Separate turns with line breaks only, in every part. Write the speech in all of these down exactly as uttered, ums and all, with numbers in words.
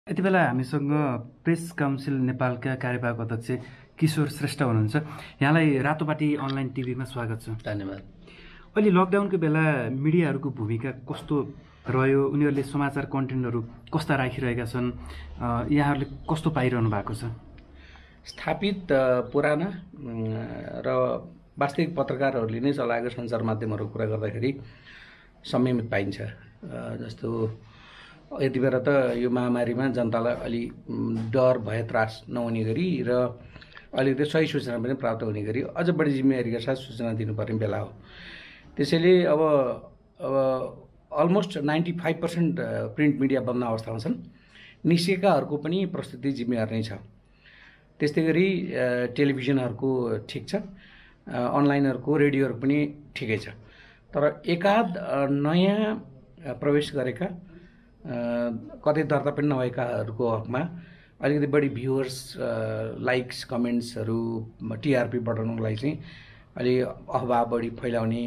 यति बेला हामीसँग प्रेस काउन्सिल नेपालका कार्यवाहक अध्यक्ष किशोर श्रेष्ठ हुनुहुन्छ। यहाँलाई रातोपाटी अनलाइन टिभीमा स्वागत छ।
धन्यवाद।
अहिले लकडाउनको बेला मिडियाहरूको भूमिका कस्तो रह्यो, उनीहरूले समाचार कन्टेन्टहरू कस्ता राखिरहेका छन्, यहाँहरूले कस्तो पाइरहनु भएको छ?
स्थापित पुराना र वास्तविक पत्रकारहरूले नै चलाएको सञ्चार माध्यमहरूको कुरा गर्दाखेरि संयमित पाइन्छ। जस्तो यति बेला त यो महामारीमा जनतालाई अलि डर भय त्रास नहुने गरी र अलिकति सही सूचना पनि प्राप्त हुने गरी अझ बढी जिम्मेवारीका साथ सूचना दिनुपर्ने बेला हो। त्यसैले अब अब almost ninety five percent print media बन्द अवस्थामा छन्। निस्केकाहरूको पनि प्रस्तुति जिम्मेवार नै छ। त्यस्तै गरी टेलिभिजनहरूको ठिक छ, अनलाइनहरूको रेडियोहरू पनि ठिकै छ। तर एकाध नयाँ प्रवेश गरेका कतै दर्ता पनि नभएकाहरूको हकमा अलिकति बढी भ्युवर्स, लाइक्स, कमेन्ट्सहरू, टिआरपी बढाउनुको लागि चाहिँ अलि अफवाह बढी फैलाउने,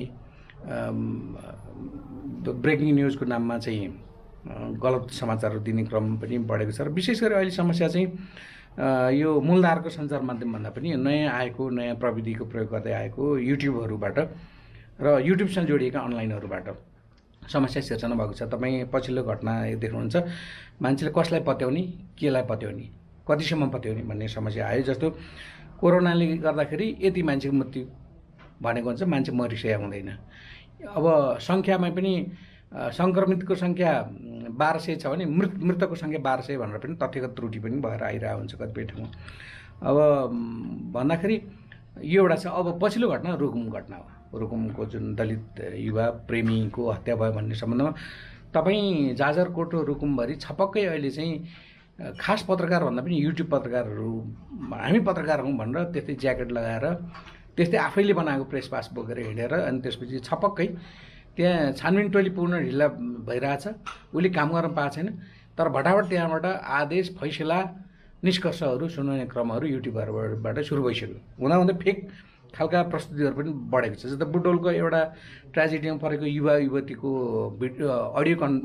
ब्रेकिङ न्युजको नाममा चाहिँ गलत समाचारहरू दिने क्रम पनि बढेको छ। र विशेष गरी अहिले समस्या चाहिँ यो मूलधारको सञ्चार माध्यमभन्दा पनि नयाँ आएको नयाँ प्रविधिको प्रयोग गर्दै आएको युट्युबहरूबाट र युट्युबसँग जोडिएका अनलाइनहरूबाट समस्या सिर्जना भएको छ। तपाईँ पछिल्लो घटना देख्नुहुन्छ, मान्छेले कसलाई पत्याउने, केलाई पत्याउने, कतिसम्म पत्याउने भन्ने समस्या आयो। जस्तो कोरोनाले गर्दाखेरि यति मान्छेको मृत्यु भनेको हुन्छ, मान्छे मरिसया हुँदैन। अब सङ्ख्यामा पनि सङ्क्रमितको सङ्ख्या बाह्र सय छ भने मृत मृतकको सङ्ख्या बाह्र सय भनेर पनि तथ्यगत त्रुटि पनि भएर आइरहेको हुन्छ कतिपय ठाउँमा। अब भन्दाखेरि यो एउटा छ। अब पछिल्लो घटना रुकुम घटना हो। रुकुमको जुन दलित युवा प्रेमीको हत्या भयो भन्ने सम्बन्धमा तपाईँ जाजरकोट रुकुमभरि छपक्कै अहिले चाहिँ खास पत्रकार भन्दा पनि युट्युब पत्रकारहरू, हामी पत्रकार हौँ भनेर त्यस्तै ज्याकेट लगाएर त्यस्तै आफैले बनाएको प्रेस पास बोकेर हिँडेर अनि त्यसपछि छपक्कै त्यहाँ छानबिन टोली पुग्न ढिला भइरहेछ, उसले काम गर्न पाएको छैन। तर भटाभट त्यहाँबाट आदेश, फैसला, निष्कर्षहरू सुनाउने क्रमहरू युट्युबहरूबाट सुरु भइसक्यो। हुँदाहुँदै फेक खालका प्रस्तुतिहरू पनि बढेको छ। जस्तो बुटोलको एउटा ट्रेजेडीमा परेको युवा युवतीको भिडियो अडियो कन्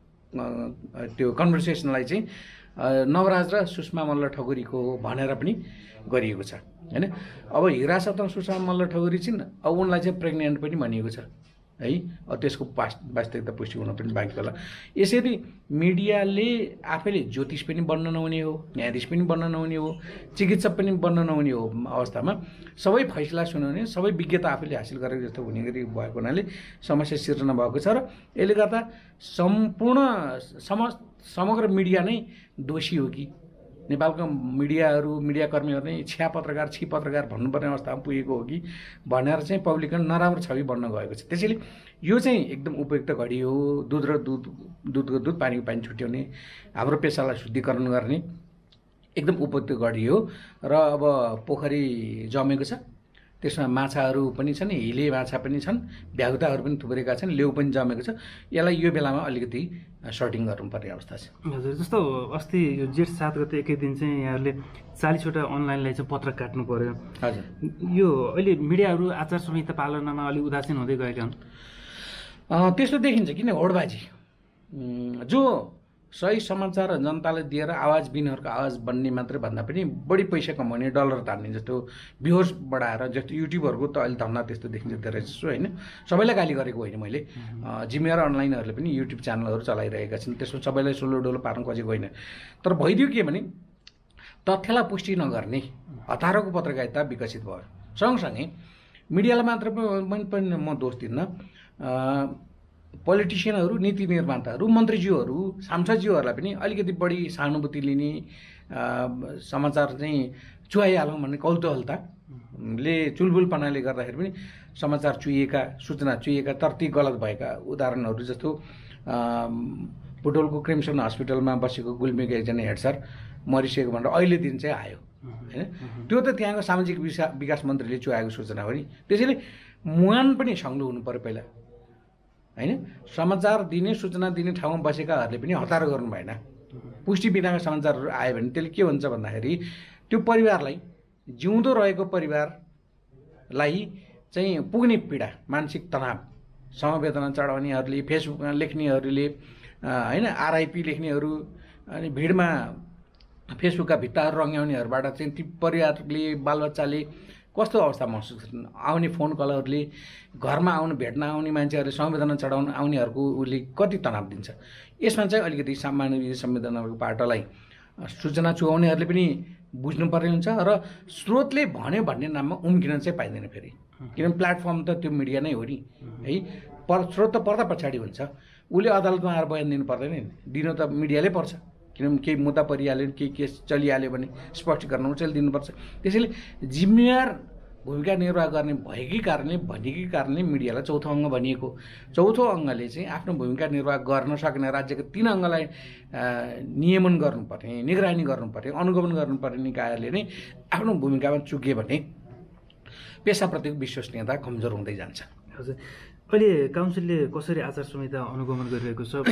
त्यो कन्भर्सेसनलाई चाहिँ नवराज र सुषमा मल्ल ठकुरीको भनेर पनि गरिएको छ, होइन। अब हिरासतमा सुषमा मल्ल ठकुरी छिन्, अब उनलाई चाहिँ प्रेग्नेन्ट पनि भनिएको छ, है। अब त्यसको पास वास्तविकता पुष्टि हुन पनि बाँकी होला। यसरी मिडियाले आफैले ज्योतिष पनि बन्न नहुने हो, न्यायाधीश पनि बन्न नहुने हो, चिकित्सक पनि बन्न नहुने हो अवस्थामा सबै फैसला सुनाउने, सबै विज्ञता आफैले हासिल गरेको जस्तो हुने गरी भएको हुनाले समस्या सिर्जना भएको छ। र यसले गर्दा सम्पूर्ण सम समग्र मिडिया नै दोषी हो कि नेपालको मिडियाहरू, मिडियाकर्मीहरू नै छ्या पत्रकार, छि पत्रकार भन्नुपर्ने अवस्थामा पुगेको हो कि भनेर चाहिँ पब्लिकमा नराम्रो छवि बन्न गएको छ। त्यसैले यो चाहिँ एकदम उपयुक्त घडी हो। दुध र दुध दुधको दुध, पानीको पानी छुट्याउने, हाम्रो पेसालाई शुद्धिकरण गर्ने एकदम उपयुक्त घडी हो। र अब पोखरी जमेको छ, त्यसमा माछाहरू पनि छन्, हिले माछा पनि छन्, भ्यागुताहरू पनि थुप्रेका छन्, लेउ पनि जमेको छ। यसलाई यो बेलामा अलिकति सर्टिङ गर्नुपर्ने अवस्था छ।
हजुर, जस्तो अस्ति यो जेठ सात गते एकै दिन चाहिँ यहाँहरूले चालिसवटा अनलाइनलाई चाहिँ पत्र काट्नु पर्यो।
हजुर,
यो अहिले मिडियाहरू आचार संहिता पालनामा अलिक उदासीन हुँदै गएका हुन्,
त्यस्तो देखिन्छ। किन होडबाजी, जो सही समाचार जनतालाई दिएर आवाज बिनहरूको आवाज बन्ने मात्रै भन्दा पनि बढी पैसा कमाउने, डलर तान्ने, जस्तो भ्युवर्स बढाएर, जस्तो युट्युबहरूको त अहिले धन्दा त्यस्तो देखिन्छ धेरै जस्तो, होइन। सबैलाई गाली गरेको होइन मैले, जिम्मेवार अनलाइनहरूले पनि युट्युब च्यानलहरू चलाइरहेका छन्, त्यसमा सबैलाई सोलो डोलो पार्न खोजेको होइन। तर भइदियो के भने तथ्यलाई पुष्टि नगर्ने हतारोको पत्रकारिता विकसित भयो। सँगसँगै मिडियालाई मात्र पनि म दोष दिन्न, पोलिटिसियनहरू, नीति निर्माताहरू, मन्त्रीज्यूहरू, सांसदज्यूहरूलाई पनि अलिकति बढी सहानुभूति लिने, समाचार चाहिँ चुहाइहालौँ भन्ने कौतूहलताले, चुलबुलपनाले गर्दाखेरि पनि समाचार चुहिएका, सूचना चुहिएका तर ती गलत भएका उदाहरणहरू जस्तो बुटोलको क्रिम्सन हस्पिटलमा बसेको गुल्मीको एकजना हेड सर मरिसकेको भनेर अहिले दिन चाहिँ आयो, होइन। त्यो त त्यहाँको सामाजिक विकास मन्त्रीले चुहाएको सूचना हो नि। त्यसैले मुहान पनि सङ्लो हुनु पर्यो पहिला, होइन। समाचार दिने, सूचना दिने ठाउँमा बसेकाहरूले पनि हतार गर्नु भएन। पुष्टि बिनाका समाचारहरू आयो भने त्यसले के हुन्छ भन्दाखेरि त्यो परिवारलाई, जिउँदो रहेको परिवारलाई चाहिँ पुग्ने पीडा, मानसिक तनाव, समवेदना चढाउनेहरूले, फेसबुकमा लेख्नेहरूले, होइन, आरआइपी लेख्नेहरू, अनि भिडमा फेसबुकका भित्ताहरू रङ्ग्याउनेहरूबाट चाहिँ ती परिवारले बालबच्चाले कस्तो अवस्था महसुस गर्छन्, आउने फोन कलहरूले, घरमा आउनु भेट्न आउने मान्छेहरूले संवेदना चढाउन आउनेहरूको उसले कति तनाव दिन्छ। यसमा चाहिँ अलिकति सामान्य संवेदनाको पाटोलाई सूचना चुहाउनेहरूले पनि बुझ्नुपर्ने हुन्छ र स्रोतले भन्यो भन्ने नाममा उम्किन चाहिँ पाइँदैन फेरि, किनभने प्लेटफर्म त त्यो मिडिया नै हो नि है। पर स्रोत त पर्दा पछाडि हुन्छ, उसले अदालतमा आएर बयान दिनु पर्दैन नि, दिनु त मिडियाले पर्छ, किनभने केही मुद्दा परिहाल्यो, केही केस चलिहाल्यो भने स्पष्टीकरण उचाले दिनुपर्छ। त्यसैले जिम्मेवार भूमिका निर्वाह गर्ने भएकै कारणले भनेकै कारणले मिडियालाई चौथो अङ्ग भनिएको। चौथो अङ्गले चाहिँ आफ्नो भूमिका निर्वाह गर्न सक्ने राज्यका तीन अङ्गलाई नियमन गर्नुपर्ने, निगरानी गर्नुपर्ने, अनुगमन गर्नुपर्ने निकायले नै आफ्नो भूमिकामा चुके भने पेसाप्रतिको विश्वसनीयता कमजोर हुँदै जान्छ।
हजुर, अहिले काउन्सिलले कसरी आचार संहिता अनुगमन गरिरहेको छ,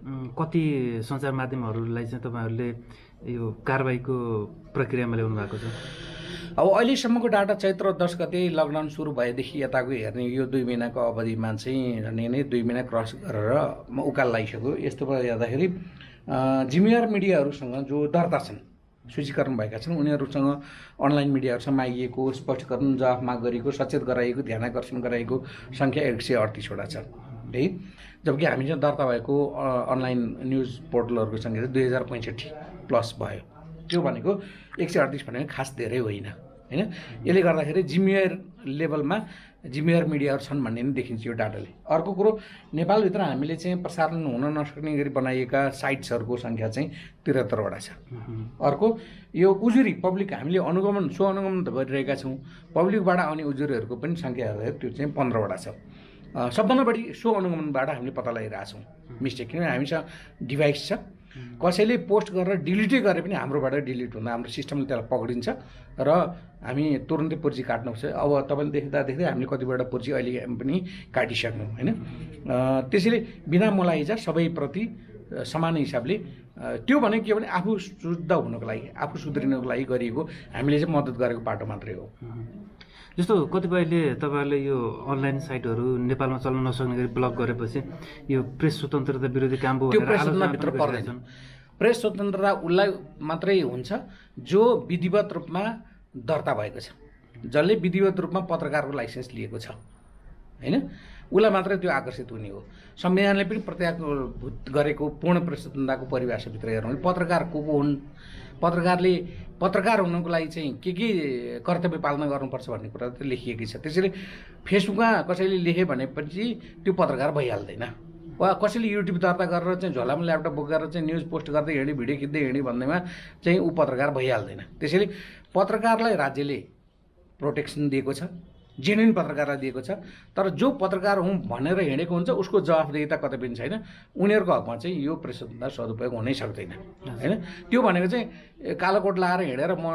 कति सञ्चार माध्यमहरूलाई चाहिँ तपाईँहरूले यो कारबाहीको प्रक्रियामा ल्याउनु भएको छ?
अब अहिलेसम्मको डाटा चैत्र दस गते लकडाउन सुरु भएदेखि यताको हेर्ने यो दुई महिनाको अवधिमा चाहिँ झन् नै दुई महिना क्रस गरेर म उकाल लगाइसक्यो। यस्तो हेर्दाखेरि जिम्मेवार मिडियाहरूसँग जो दर्ता छन्, सूचीकरण भएका छन्, उनीहरूसँग अनलाइन मिडियाहरूसँग मागिएको स्पष्टीकरण जवाफ माग गरिएको, सचेत गराइएको, ध्यानाकर्षण गराइएको सङ्ख्या एक सय अडतिसवटा छ है। जबकि हामी चाहिँ दर्ता भएको अनलाइन न्युज पोर्टलहरूको सङ्ख्या चाहिँ दुई हजार पैँसठी प्लस भयो। त्यो भनेको एक सय अडतिस भनेको खास धेरै होइन होइन। यसले गर्दाखेरि जिम्मेवार लेभलमा जिम्मेवार मिडियाहरू छन् भन्ने नै देखिन्छ यो डाटाले। अर्को कुरो, नेपालभित्र हामीले चाहिँ प्रसारण हुन नसक्ने गरी बनाइएका साइट्सहरूको सङ्ख्या चाहिँ त्रिहत्तरवटा छ। अर्को यो उजुरी पब्लिक हामीले अनुगमन स्व अनुगमन त गरिरहेका छौँ, पब्लिकबाट आउने उजुरीहरूको पनि सङ्ख्या हेर्दा त्यो चाहिँ पन्ध्रवटा छ। सबभन्दा बढी स्व अनुगमनबाट हामीले पत्ता लगाइरहेछौँ मिस्टेक, किनभने हामीसँग डिभाइस छ, कसैले पोस्ट गरेर डिलिटै गरे पनि हाम्रोबाट डिलिट हुँदा हाम्रो सिस्टमले त्यसलाई पक्रिन्छ र हामी तुरन्तै पर्ची काट्नुपर्छ। अब तपाईँले देख्दा देख्दै हामीले कतिपयवटा पर्ची अहिले पनि काटिसक्यौँ होइन। त्यसैले बिना मलाइजा सबैप्रति समान हिसाबले त्यो भनेको के भने आफू शुद्ध हुनको लागि, आफू सुध्रिनको लागि गरिएको हामीले चाहिँ मद्दत गरेको बाटो मात्रै हो।
जस्तो कतिपयले तपाईँहरूले यो अनलाइन साइटहरू नेपालमा चल्न नसक्ने गरी ब्लक गरेपछि यो प्रेस स्वतन्त्रता विरोधी काम हो,
त्यो प्रेस स्वतन्त्रताभित्र पर्दैन। प्रेस स्वतन्त्रता उसलाई मात्रै हुन्छ जो विधिवत रूपमा दर्ता भएको छ, जसले विधिवत रूपमा पत्रकारको लाइसेन्स लिएको छ होइन, उसलाई मात्रै त्यो आकर्षित हुने हो। संविधानले पनि प्रत्याभूत गरेको पूर्ण प्रेस स्वतन्त्रताको परिभाषाभित्र हेर्नु भने पत्रकार को को हुन्, पत्रकारले पत्रकार हुनको लागि चाहिँ के के कर्तव्य पालना गर्नुपर्छ भन्ने कुरा त लेखिएकै छ। त्यसैले फेसबुकमा कसैले लेख्यो भनेपछि त्यो पत्रकार भइहाल्दैन, वा कसैले युट्युब दर्ता गरेर चाहिँ झोलामा ल्यापटप बोकेर चाहिँ न्युज पोस्ट गर्दै हिँड्ने, भिडियो खिच्दै हिँड्ने भन्दैमा चाहिँ ऊ पत्रकार भइहाल्दैन। त्यसैले पत्रकारलाई राज्यले प्रोटेक्सन दिएको छ, जेन्युन पत्रकारलाई दिएको छ, तर जो पत्रकार हुँ भनेर हिँडेको हुन्छ उसको जवाफदेहिता कतै पनि छैन, उनीहरूको हकमा चाहिँ यो प्रेस स्वतन्त्रता सदुपयोग हुनै सक्दैन होइन। त्यो भनेको चाहिँ कालो कोट लाएर हिँडेर म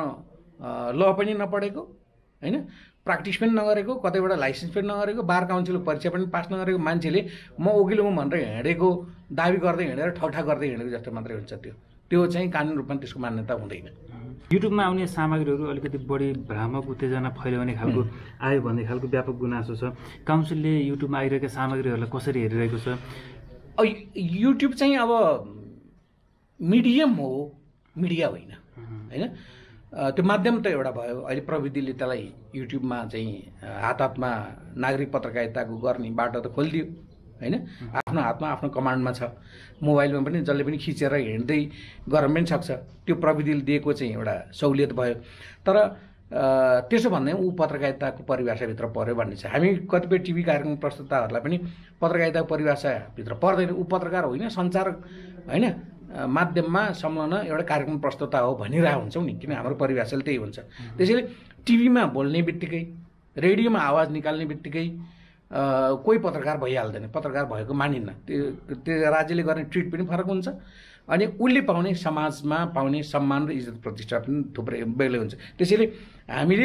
ल पनि नपढेको होइन, प्र्याक्टिस पनि नगरेको, कतैबाट लाइसेन्स पनि नगरेको, बार काउन्सिलको परीक्षा पनि पास नगरेको मान्छेले म वकिल हुँ भनेर हिँडेको दाबी गर्दै हिँडेर ठगठा गर्दै हिँडेको जस्तो मात्रै हुन्छ। त्यो त्यो चाहिँ कानुन रूपमा त्यसको मान्यता हुँदैन।
युट्युबमा आउने सामग्रीहरू अलिकति बढी भ्रामक उत्तेजना फैलाउने खालको आयो भन्ने खालको व्यापक गुनासो छ। काउन्सिलले युट्युबमा आइरहेका सामग्रीहरूलाई कसरी हेरिरहेको छ?
युट्युब चाहिँ अब मिडियम हो, मिडिया होइन होइन। त्यो माध्यम त एउटा भयो, अहिले प्रविधिले त्यसलाई युट्युबमा चाहिँ हात हातमा नागरिक पत्रकारिताको गर्ने बाटो त खोलिदियो होइन। आफ्नो हातमा आफ्नो कमान्डमा छ, मोबाइलमा पनि जसले पनि खिचेर हिँड्दै गर्न पनि सक्छ, त्यो प्रविधिले दिएको चाहिँ एउटा सहुलियत भयो। तर त्यसो भन्दै ऊ पत्रकारिताको परिभाषाभित्र पर्यो भन्ने छ। हामी कतिपय टिभी कार्यक्रम प्रस्तुताहरूलाई पनि पत्रकारिताको परिभाषाभित्र पर्दैन, ऊ पत्रकार होइन, सञ्चार होइन माध्यममा संलग्न एउटा कार्यक्रम प्रस्तुता हो भनिरहेको हुन्छौँ नि, किन हाम्रो परिभाषाले त्यही हुन्छ। त्यसैले टिभीमा बोल्ने बित्तिकै, रेडियोमा आवाज निकाल्ने बित्तिकै कोही पत्रकार भइहाल्दैन, पत्रकार भएको मानिन्न। त्यो त्यो राज्यले गर्ने ट्रिट पनि फरक हुन्छ, अनि उसले पाउने समाजमा पाउने सम्मान र इज्जत प्रतिष्ठा पनि थुप्रै बेग्लै हुन्छ। त्यसैले हामीले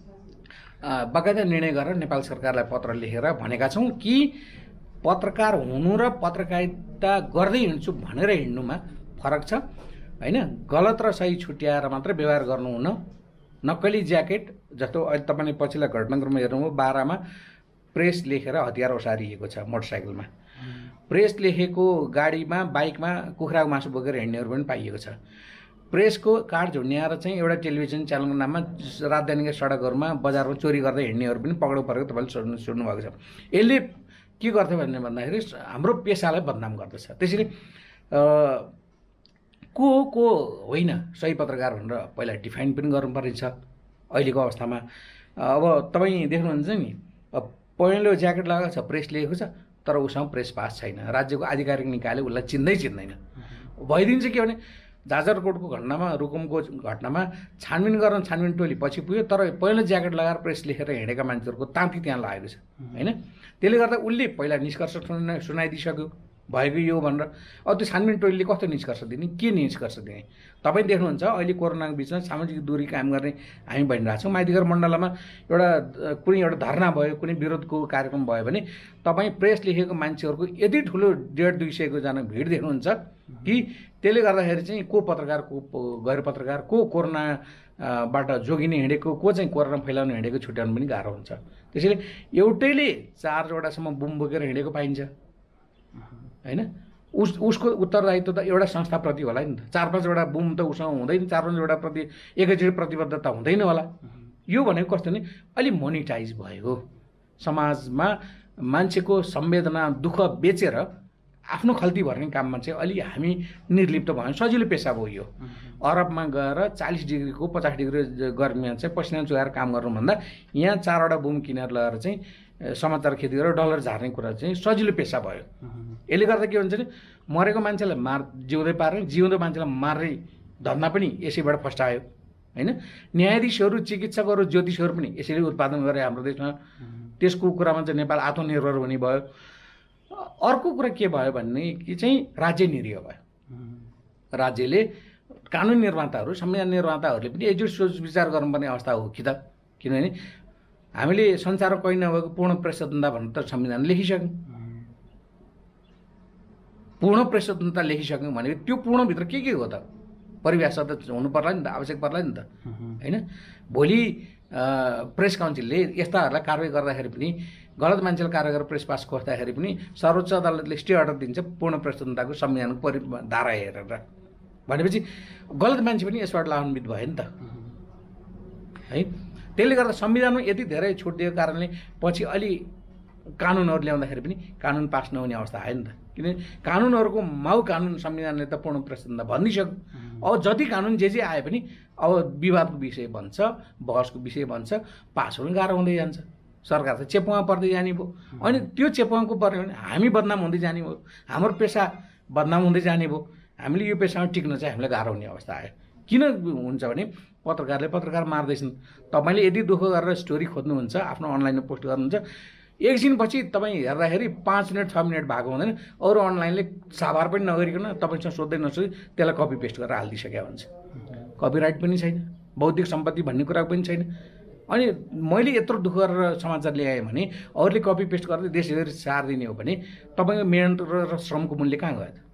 बाकायदा निर्णय गरेर नेपाल सरकारलाई पत्र लेखेर भनेका छौँ कि पत्रकार हुनु र पत्रकारिता गर्दै हिँड्छु भनेर हिँड्नुमा फरक छ होइन। गलत र सही छुट्याएर मात्रै व्यवहार गर्नु हुन। नक्कली ज्याकेट जस्तो अहिले तपाईँले पछिल्ला घटनाक्रममा हेर्नुभयो, बाह्रमा प्रेस लेखेर हतियार ओसारिएको छ मोटरसाइकलमा। प्रेस लेखेको गाडीमा बाइकमा कुखुराको मासु बोकेर हिँड्नेहरू पनि पाइएको छ। प्रेसको कार्ड झुन्ड्याएर चाहिँ एउटा टेलिभिजन च्यानलको नाममा राजधानीका सडकहरूमा बजारमा चोरी गर्दै हिँड्नेहरू पनि पक्राउ परेको तपाईँले सुन्नु सुन्नुभएको छ। यसले के गर्थ्यो भन्ने भन्दाखेरि हाम्रो पेसालाई बदनाम गर्दछ। त्यसैले को को होइन सही पत्रकार भनेर पहिला डिफाइन पनि गर्नुपर्ने छ अहिलेको अवस्थामा। अब तपाईँ देख्नुहुन्छ नि पहेँलो ज्याकेट लगाएको छ, प्रेस लेखेको छ, तर उसँग प्रेस पास छैन, राज्यको आधिकारिक निकायले उसलाई चिन्दै चिन्दैन। भइदिन्छ के भने जाजरकोटको घटनामा रुकुमको घटनामा छानबिन गर्न छानबिन टोली पछि पुग्यो, तर पहिलो ज्याकेट लगाएर प्रेस लेखेर हिँडेका मान्छेहरूको तान्ती त्यहाँ लागेको छ होइन। त्यसले गर्दा उसले पहिला निष्कर्ष सुना सुनाइदिइसक्यो भएको यो भनेर। अब त्यो छानबिन टोलीले कस्तो निष्कर्ष दिने, के निष्कर्ष दिने? तपाईँ देख्नुहुन्छ अहिले कोरोनाको बिचमा सामाजिक दूरी कायम गर्ने हामी भनिरहेको छौँ। माइतीघर मण्डलमा एउटा कुनै एउटा धरना भयो, कुनै विरोधको कार्यक्रम भयो भने तपाईँ प्रेस लेखेको मान्छेहरूको यति ठुलो डेढ दुई सयको जना भिड देख्नुहुन्छ कि त्यसले गर्दाखेरि चाहिँ को पत्रकार को गैर पत्रकार को कोरोनाबाट जोगिने हिँडेको को चाहिँ कोरोना फैलाउन हिँडेको छुट्याउनु पनि गाह्रो हुन्छ। त्यसैले एउटैले चारवटासम्म बुम बोकेर हिँडेको पाइन्छ होइन। उस उसको उत्तरदायित्व त एउटा संस्थाप्रति होला नि त। चार पाँचवटा बुम त उसँग हुँदैन, चार पाँचवटा प्रति एकैचोटि प्रतिबद्धता हुँदैन होला। यो भनेको कस्तो नि अलि मोनिटाइज भयो, समाजमा मान्छेको संवेदना दुःख बेचेर आफ्नो खल्ती भर्ने काममा चाहिँ अलि हामी निर्लिप्त भयौँ। सजिलो पेसा भयो यो। अरबमा गएर चालिस डिग्रीको पचास डिग्री गर्मीमा चाहिँ पसिना चुहाएर काम गर्नुभन्दा यहाँ चारवटा बुम किनेर लगाएर चाहिँ समाचार खेती गरेर डलर झार्ने कुरा चाहिँ सजिलो पेसा भयो। यसले गर्दा के हुन्छ भने मरेको मान्छेलाई मार जिउँदै पार्ने, जिउँदो मान्छेलाई मार्ने धन्दा पनि यसैबाट फस्टायो होइन। न्यायाधीशहरू, चिकित्सकहरू, ज्योतिषहरू पनि यसैले उत्पादन गरे हाम्रो देशमा। त्यसको कुरामा चाहिँ नेपाल आत्मनिर्भर हुने भयो। अर्को कुरा के भयो भने कि चाहिँ राज्य निरीह भयो। राज्यले कानुन निर्माताहरू, संविधान निर्माताहरूले पनि एकजुट सोच विचार गर्नुपर्ने अवस्था हो कि त। किनभने हामीले संसारमा कहीँ नभएको पूर्ण प्रेस स्वतन्त्रता भनेर त संविधान लेखिसक्यौँ। पूर्ण प्रेस स्वतन्त्रता लेखिसक्यौँ भनेको त्यो पूर्णभित्र के के हो त? परिभाषा त हुनु पर्ला नि त, आवश्यक पर्ला नि त होइन। भोलि प्रेस काउन्सिलले यस्ताहरूलाई कारवाही गर्दाखेरि पनि, गलत मान्छेले कार्य गरेर प्रेस पास खोज्दाखेरि पनि सर्वोच्च अदालतले स्टे अर्डर दिन्छ पूर्ण प्रेस स्वतन्त्रताको संविधानको परि धारा हेरेर। भनेपछि गलत मान्छे पनि यसबाट लाभान्वित भयो नि त है। त्यसले गर्दा संविधानमा यति धेरै छुट दिएको कारणले पछि अलि कानुनहरू ल्याउँदाखेरि पनि कानुन पास नहुने अवस्था आयो नि त। किनभने कानुनहरूको माउ कानुन संविधानले त पूर्ण प्रेस स्वतन्त्रता भनिसक्यो। अब जति कानुन जे जे आए पनि अब विवादको विषय बन्छ, बहसको विषय बन्छ, पास हुनु गाह्रो हुँदै जान्छ। सरकार त चेपुवा पर्दै जाने भयो। अनि त्यो चेपुवाको पर्यो भने हामी बदनाम हुँदै जाने भयो, हाम्रो पेसा बदनाम हुँदै जाने भयो। हामीले यो पेसामा टिक्न चाहिँ हामीलाई गाह्रो हुने अवस्था आयो। किन हुन्छ भने पत्रकारले पत्रकार मार्दैछन्। तपाईँले यदि दुःख गरेर स्टोरी खोज्नुहुन्छ, आफ्नो अनलाइनमा पोस्ट गर्नुहुन्छ, एकछिनपछि तपाईँ हेर्दाखेरि पाँच मिनट छ मिनट भएको हुँदैन, अरू अनलाइनले साभार पनि नगरिकन तपाईँसँग सोध्दै नसोधी त्यसलाई कपी पेस्ट गरेर हालिदिइसकेको हुन्छ। कपिराइट पनि छैन, बौद्धिक सम्पत्ति भन्ने कुरा पनि छैन। अनि मैले यत्रो दुःख गरेर समाचार ल्याएँ भने अरूले कपी पेस्ट गर्दै देशभरि सारिदिने हो भने तपाईँको मेहनत र श्रमको मूल्य कहाँ गयो त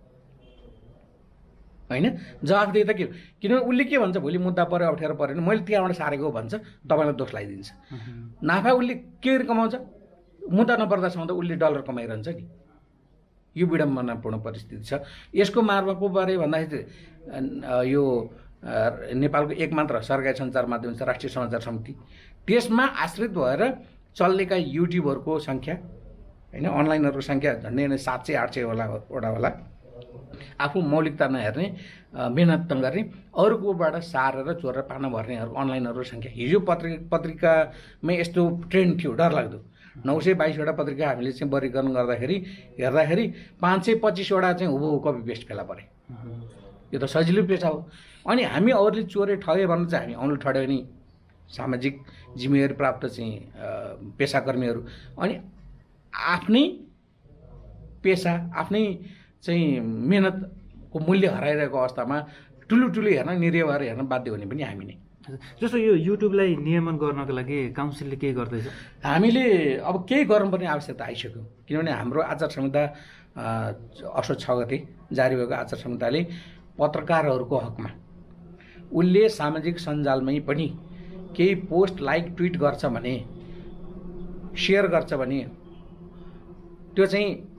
होइन। जवाफदेही त के? किनभने उसले के भन्छ, भोलि मुद्दा पऱ्यो अप्ठ्यारो पऱ्यो भने मैले त्यहाँबाट सारेको भन्छ, तपाईँलाई दोष लगाइदिन्छ। नाफा उसले के कमाउँछ? मुद्दा नपर्दासम्म त उसले डलर कमाइरहन्छ नि। यो विडम्बनापूर्ण परिस्थिति छ। यसको मार्गमा को पऱ्यो भन्दाखेरि यो नेपालको एकमात्र सरकारी सञ्चार माध्यम छ राष्ट्रिय समाचार समिति। त्यसमा आश्रित भएर चल्नेका युट्युबहरूको सङ्ख्या होइन, अनलाइनहरूको सङ्ख्या झन्डै सात सय आठ सय होला वटा होला। आफू मौलिकता नहेर्ने, मेहनत नगर्ने, अरूकोबाट सारेर चोरेर पाना भर्नेहरू अनलाइनहरूको सङ्ख्या। हिजो पत्रिका पत्रिकामै यस्तो ट्रेन्ड थियो डरलाग्दो। नौ सय बाइसवटा पत्रिका हामीले चाहिँ वर्गीकरण गर्दाखेरि हेर्दाखेरि पाँच सय पच्चिसवटा चाहिँ हुबहु कपी पेस्ट फेला परे। यो त सजिलो पेसा हो। अनि हामी अरूले चोरे ठगे भन्नु चाहिँ हामी औँलो ठड्यो भने सामाजिक जिम्मेवारी प्राप्त चाहिँ पेसाकर्मीहरू अनि आफ्नै पेसा, आफ्नै चाहिँ मेहनतको मूल्य हराइरहेको अवस्थामा ठुलो ठुलो हेर्न, निरीह भएर हेर्न बाध्य हुने पनि हामी नै।
जस्तो यो युट्युबलाई नियमन गर्नको लागि काउन्सिलले के गर्दैछ? हामीले
अब केही गर्नुपर्ने आवश्यकता आइसक्यो। किनभने हाम्रो आचार संहिता असोज छ गते जारी भएको आचार संहिताले पत्रकारहरूको हकमा उसले सामाजिक सञ्जालमै पनि केही पोस्ट लाइक ट्विट गर्छ भने, सेयर गर्छ भने त्यो चाहिँ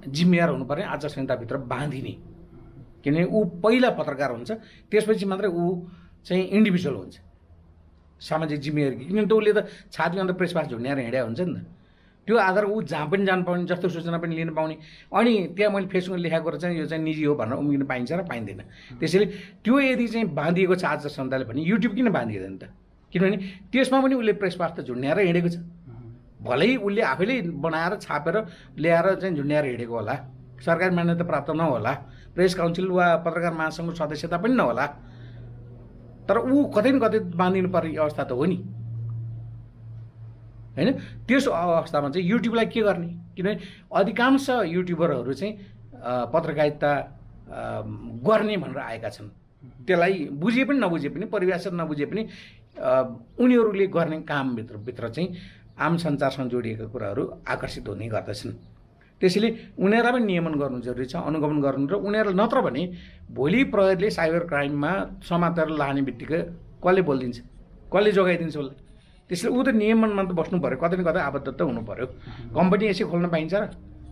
जिम्मेवार हुनुपर्ने आचार संहिताभित्र बाँधिने, किनभने ऊ पहिला पत्रकार हुन्छ, त्यसपछि मात्रै ऊ चाहिँ इन्डिभिजुअल हुन्छ सामाजिक जिम्मेवारी। किनभने त उसले त छातीमा त प्रेस पास झुन्ड्याएर हिँड्या हुन्छ नि त, त्यो आधार ऊ जहाँ पनि जानु पाउने, जस्तो सूचना पनि लिन पाउने। अनि त्यहाँ मैले फेसबुकमा लेखाएको चाहिँ यो चाहिँ निजी हो भनेर उम्किन पाइन्छ र पाइँदैन। त्यसैले त्यो यदि चाहिँ बाँधिएको छ आचार संहिताले भने युट्युब किन बाँधिँदैन त? किनभने त्यसमा पनि उसले प्रेस पास त झुन्ड्याएर हिँडेको छ, भलै उसले आफैले बनाएर छापेर ल्याएर चाहिँ झुन्ड्याएर हिँडेको होला, सरकारी मान्यता प्राप्त नहोला, प्रेस काउन्सिल वा पत्रकार महासङ्घको सदस्यता पनि नहोला, तर ऊ कतै न कतै बाँधिनु पर्ने अवस्था त हो नि हैन। त्यस अवस्थामा चाहिँ युट्युबलाई के गर्ने? किनभने अधिकांश युट्युबरहरू चाहिँ पत्रकारिता गर्ने भनेर आएका छन्, त्यसलाई बुझे पनि नबुझे पनि, परिभाषा नबुझे पनि उनीहरूले गर्ने कामभित्र भित्र चाहिँ आम सञ्चारसँग जोडिएका कुराहरू आकर्षित हुने गर्दछन्। त्यसैले उनीहरूलाई पनि नियमन गर्नु जरुरी छ, अनुगमन गर्नु, र उनीहरूलाई नत्र भने भोलि प्रहरीले साइबर क्राइममा समातेर लाने बित्तिकै कसले बोलिदिन्छ, कसले जोगाइदिन्छ उसलाई? त्यसले ऊ त नियमनमा त बस्नु पऱ्यो, कतै न कतै आबद्ध त हुनु पऱ्यो। कम्पनी यसै खोल्न पाइन्छ र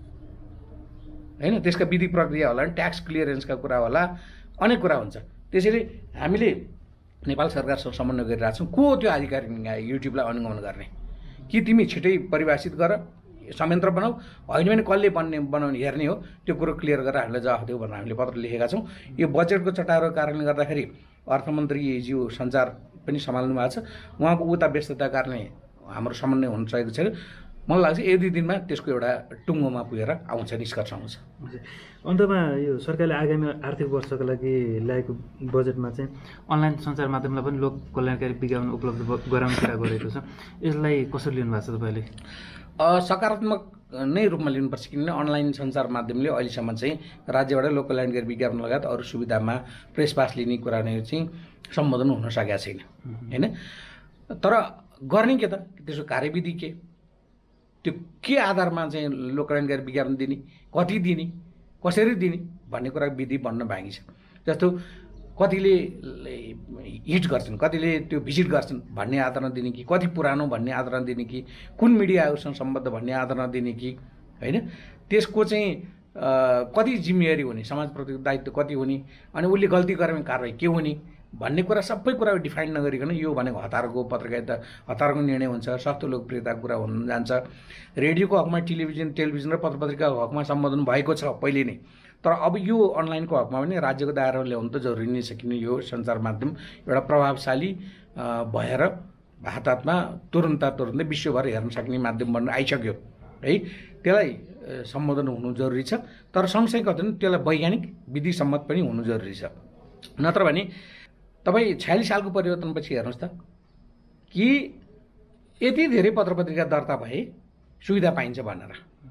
हैन? त्यसका विधि प्रक्रिया होला, ट्याक्स क्लियरेन्सका कुरा होला, अनेक कुरा हुन्छ। त्यसैले हामीले नेपाल सरकारसँग समन्वय गरिरहेका छौँ। को हो त्यो आधिकारिक निकाय युट्युबलाई अनुगमन गर्ने? कि तिमी छिटै परिभाषित गर, संयन्त्र बनाऊ, होइन भने कसले बन्ने बनाउने हेर्ने हो, त्यो कुरो क्लियर गरेर हामीलाई जवाफ देऊ भनेर हामीले पत्र लेखेका छौँ। यो बजेटको चटारोको कारणले गर्दाखेरि अर्थमन्त्रीज्यू सञ्चार पनि सम्हाल्नु भएको छ, उहाँको उता व्यस्तताका कारणले हाम्रो समन्वय हुन सकेको छैन। मलाई लाग्छ एक दुई दिनमा त्यसको एउटा टुङ्गोमा पुगेर आउँछ, निष्कर्ष आउँछ।
अन्तमा यो सरकारले आगामी आर्थिक वर्षको लागि ल्याएको बजेटमा चाहिँ अनलाइन सञ्चार माध्यमलाई पनि लोक कल्याणकारी विज्ञापन उपलब्ध गराउने कुरा गरेको छ, यसलाई कसरी लिनु भएको छ तपाईँले?
सकारात्मक नै रूपमा लिनुपर्छ, किनभने अनलाइन सञ्चार माध्यमले अहिलेसम्म चाहिँ राज्यबाट लोक कल्याणकारी विज्ञापन लगायत अरू सुविधामा प्रेस पास लिने कुरा नै चाहिँ सम्बोधन हुन सकेको छैन हैन। तर गर्ने के त? त्यसको कार्यविधि के, त्यो के आधारमा चाहिँ लोक कल्याणकारी विज्ञापन दिने, कति दिने, कसरी दिने भन्ने कुरा विधि बन्न बाँकी छ। जस्तो कतिले हिट गर्छन्, कतिले त्यो भिजिट गर्छन् भन्ने आधारमा दिने कि, कति पुरानो भन्ने आधारमा दिने कि, कुन मिडियाहरूसँग सम्बद्ध भन्ने आधारमा दिने कि हैन, त्यसको चाहिँ कति जिम्मेवारी हुने, समाजप्रतिको दायित्व कति हुने, अनि उसले गल्ती गरे भने कारवाही के हुने भन्ने कुरा सबै कुरा डिफाइन नगरिकन यो भनेको हतारको पत्रकारिता, हतारको निर्णय हुन्छ, सस्तो लोकप्रियताको कुरा हुन जान्छ। रेडियोको हकमा टेलिभिजन टेलिभिजन र पत्रपत्रिकाको हकमा सम्बोधन भएको छ पहिले नै, तर अब यो अनलाइनको हकमा पनि राज्यको दायरामा ल्याउनु त जरुरी नै छ, किन यो सञ्चार माध्यम एउटा प्रभावशाली भएर हात हातमा तुरुन्त तुरुन्तै विश्वभर हेर्न सक्ने माध्यम बन्न आइसक्यो है। त्यसलाई सम्बोधन हुनु जरुरी छ, तर सँगसँगै कतै त्यसलाई वैज्ञानिक विधिसम्मत पनि हुनु जरुरी छ। नत्र भने तपाईँ छयालिस सालको परिवर्तनपछि हेर्नुहोस् त, कि यति धेरै पत्रपत्रिका दर्ता भए सुविधा पाइन्छ भनेर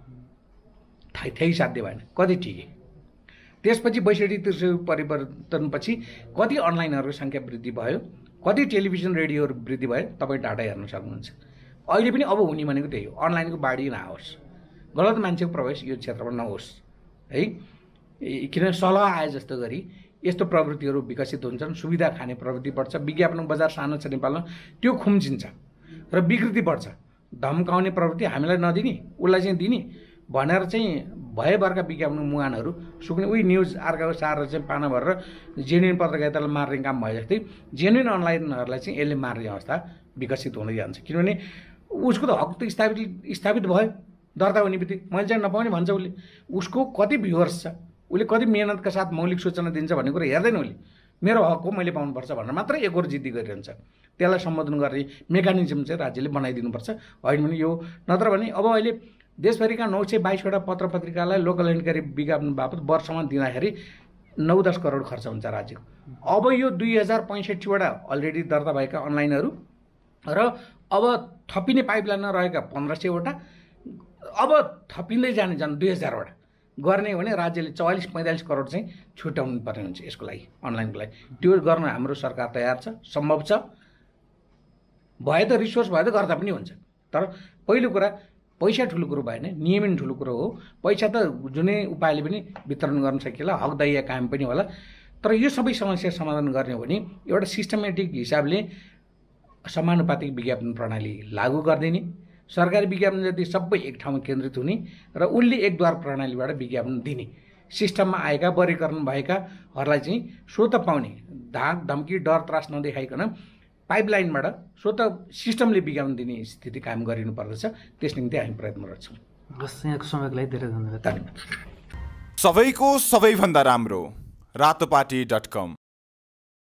थाहै थाहै साध्य भएन, कति ठिकै। त्यसपछि बैसठी त्रिसठी परिवर्तनपछि कति अनलाइनहरूको सङ्ख्या वृद्धि भयो, कति टेलिभिजन रेडियोहरू वृद्धि भयो, तपाईँ डाटा हेर्न सक्नुहुन्छ। अहिले पनि अब हुने भनेको त्यही हो, अनलाइनको बाढी नआओस्, गलत मान्छेको प्रवेश यो क्षेत्रमा नहोस् है। किन सल्लाह आए जस्तो गरी यस्तो प्रवृत्तिहरू विकसित हुन्छन्, सुविधा खाने प्रवृत्ति बढ्छ, विज्ञापन बजार सानो छ नेपालमा, त्यो खुम्चिन्छ र विकृति बढ्छ। धम्काउने प्रवृत्ति हामीलाई नदिने उसलाई चाहिँ दिने भनेर चाहिँ भयभरका विज्ञापन मुहानहरू सुक्ने, उही न्युज अर्काको सारेर चाहिँ पाना भरेर जेन्युन पत्रकारितालाई मार्ने काम भए जस्तै जेन्युन अनलाइनहरूलाई चाहिँ यसले मार्ने अवस्था विकसित हुँदै जान्छ। किनभने उसको त हक त स्थापित स्थापित भयो, दर्ता हुने बित्तिकै मैले चाहिँ नपाउने भन्छ उसले, उसको कति भ्युवर्स छ, उसले कति मेहनतका साथ मौलिक सूचना दिन्छ भन्ने कुरा हेर्दैन उसले। मेरो हक हो, मैले पाउनुपर्छ भनेर मात्रै एकोर जिद्दी गरिरहन्छ। त्यसलाई सम्बोधन गर्ने मेकानिजम चाहिँ राज्यले बनाइदिनुपर्छ, होइन भने यो नत्र भने अब अहिले देशभरिका नौ सय बाइसवटा पत्र पत्रिकालाई लोक कल्याणकारी विज्ञापन बापत वर्षमा दिँदाखेरि नौ दस करोड खर्च हुन्छ राज्यको। अब यो दुई हजार पैँसठीवटा अलरेडी दर्ता भएका अनलाइनहरू र अब थपिने पाइपलाइनमा रहेका पन्ध्र सयवटा, अब थपिँदै जाने झन् दुई हजारवटा गर्ने हो भने राज्यले चौवालिस पैँतालिस करोड चाहिँ छुट्याउनु पर्ने हुन्छ यसको लागि, अनलाइनको लागि। त्यो गर्न हाम्रो सरकार तयार छ, सम्भव छ, भए त रिसोर्स भए त गर्दा पनि हुन्छ। तर पहिलो कुरा पैसा ठुलो कुरो भएन, नियमन ठुलो कुरो हो। पैसा त जुनै उपायले पनि वितरण गर्न सकिएला, हक दैया कायम पनि होला। तर यो सबै समस्या समाधान गर्ने हो भने एउटा सिस्टमेटिक हिसाबले समानुपातिक विज्ञापन प्रणाली लागू गरिदिने, सरकारी विज्ञापन जति सबै एक ठाउँमा केन्द्रित हुने र उसले एकद्वार प्रणालीबाट विज्ञापन दिने सिस्टममा आएका वर्गीकरण भएकाहरूलाई चाहिँ स्वत पाउने धाक धम्की डर त्रास नदेखाइकन पाइपलाइनबाट स्वत सिस्टमले विज्ञापन दिने स्थिति कायम गरिनु पर्दछ। त्यस निम्ति हामी प्रयत्नरत छौँ।
हस्, यहाँको समयको लागि धेरै धन्यवाद।
सबैको सबैभन्दा राम्रो रातोपाटी डट कम।